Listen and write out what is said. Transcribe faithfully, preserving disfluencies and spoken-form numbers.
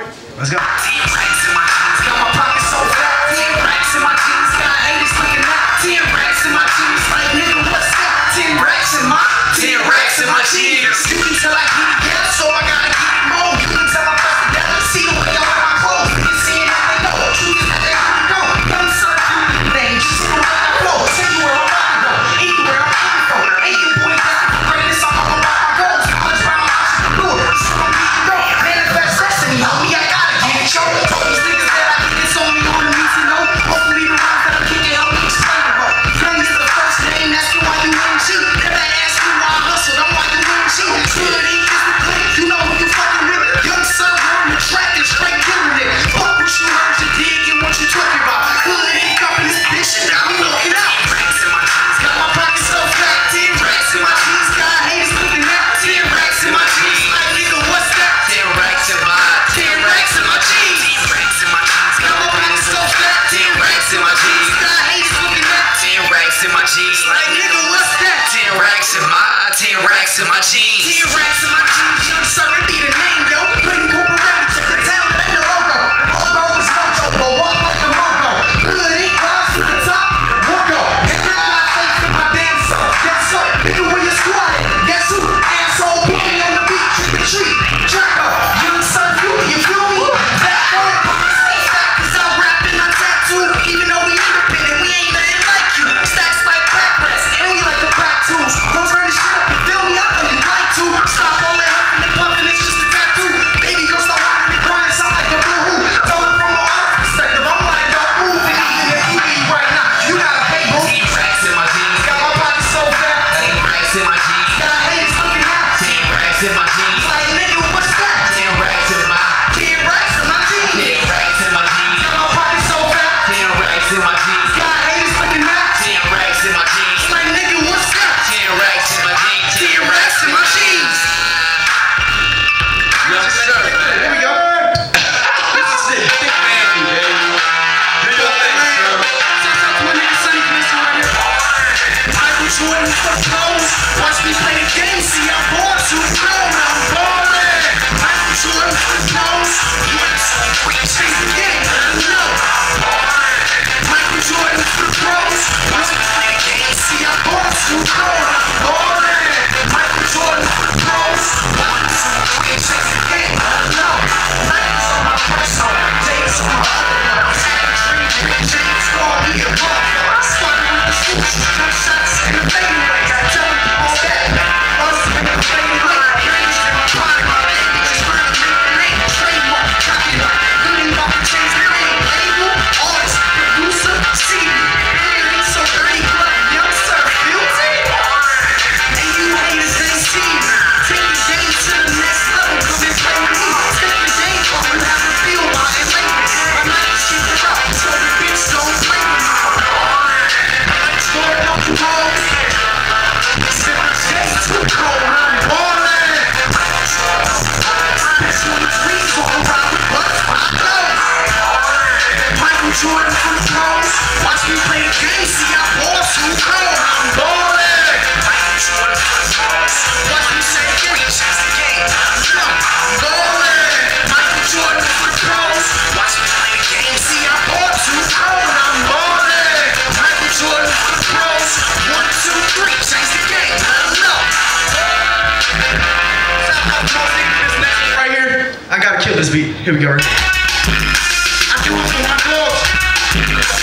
Let's go. Ten racks in my jeans, got my pockets so fat. Ten racks in my jeans, got haters looking at. Ten racks in my jeans, like nigga, what's that? Ten racks in my, ten racks in my jeans. You can tell I get it down, so I gotta get it more. You can tell I press it down, see the way I wear my clothes. You seeing that they know, truth is that they really know. Young son, do the thing, just see the way I flow. Tell you where I'm about to go, anywhere I'm coming from. Ain't your boy down for greatness, I'm all about my goals. College round, entrepreneur, so I'm getting go. Manifest destiny, homie, I gotta get it, yo. These niggas that I get, it's only on the need to know. Hopefully the rhymes that I'm kicking help me explain it, bro. Young is the first name, asking why you M G. Never ask me why I hustled, I'm why you M G. Good E is the click, you know who you fucking with. Young son, on the track and straight killing it. Fuck what you heard, you dig and what you talking about. Good E coming this bitch and now I'm walking out. Ten racks in my jeans, got my pockets so fat. Ten racks in my jeans, got haters looking at. Ten racks in my jeans, like nigga, what's that? Ten racks in my, ten racks in my jeans. Ten racks in my jeans, got my pockets so fat. Ten racks in my jeans, got haters looking at. Ten racks in my jeans, like nigga, what's that? Ten racks in my, ten racks in my jeans. Ten racks in my jeans, young Syrr be the name, yo. Putting corporate, check the town, that ain't the logo. Logo is mojo, but walk like a mogo. Good E, rise to the top, walk up. And now I face to my damn self. Yes, sir, nigga, where you squad at? Guess who? Asshole, put me on the beat, trick or treat. Track up, young Syrr, you, you feel me? That word, stay back, cause I'm rapping, I'm tattooed. Even though we independent, we ain't nothing like you. Stacks like back press, and we like the back tools. Don't turn this shit up and feel me, I know you like to. Stop all that huffing and puffing, it's just a tattoo. Baby girl, stop walking and crying, sound like a boo-hoo. Tell it from an artist perspective, I'm like, don't move it, even if you eat right now. You gotta pay, boo. Ten racks in my jeans, got my pockets so fat. Ten racks in my jeans, got haters looking at. Ten racks in my jeans, like nigga, what's that? Ten racks in my, ten racks in my jeans. Ten racks in my jeans, got my pockets so fat. Ten racks in my jeans, got haters looking at. Ten racks in my jeans, like nigga, what's that? Ten racks in my jeans, ten racks in my jeans. Yes, sir. Here we go. This is it. Big man, baby. Do your thing, sir. Shout out to my nigga Sonny Commission right here. Michael Jordan for clothes. Watch me play the game, see I'm born to know I'm ballin'. Michael Jordan for clothes. One, two, three, change the game, I know. Michael Jordan for clothes. Watch me play the game, see I'm born to know I'm ballin'. Michael Jordan for clothes. One, two, three, change the game, I know. Nike's on my personal, James on my other. Dream, dream, James, call me a brother. Starting with the swoosh, jump shots, and the fadeaway. Tell me all that. Us and the fadeaway. Dreams in my body, my baby. Just trying to make the name. Trademark, copyright. Living off the change the name. Label, artist, producer, C D. Feeling so dirty, blood, young Syrr, guilty. And you haters ain't seen me. Take the game to the next level. Come and play with me. Take the game off and have a feel about it later. My night keep it up, so the bitch don't play with me. Stored up the road. Sip the shade too cold. I'm ballin'. Bitch on the street, going around with butts, I know. Michael Jordan from the clothes. Watch me play the game, see I ball too cold. I'm ballin'. Michael Jordan from the clothes. Watch me say the game, change the game. I'm ballin'. Michael Jordan from the clothes. Watch me play the game, see I ball too cold. I'm ballin'. Michael Jordan from the clothes. One, two, three, change the game. I know. Shout out to my nigga, this next one right here. I gotta kill this beat. Here we go. I do it for my dogs.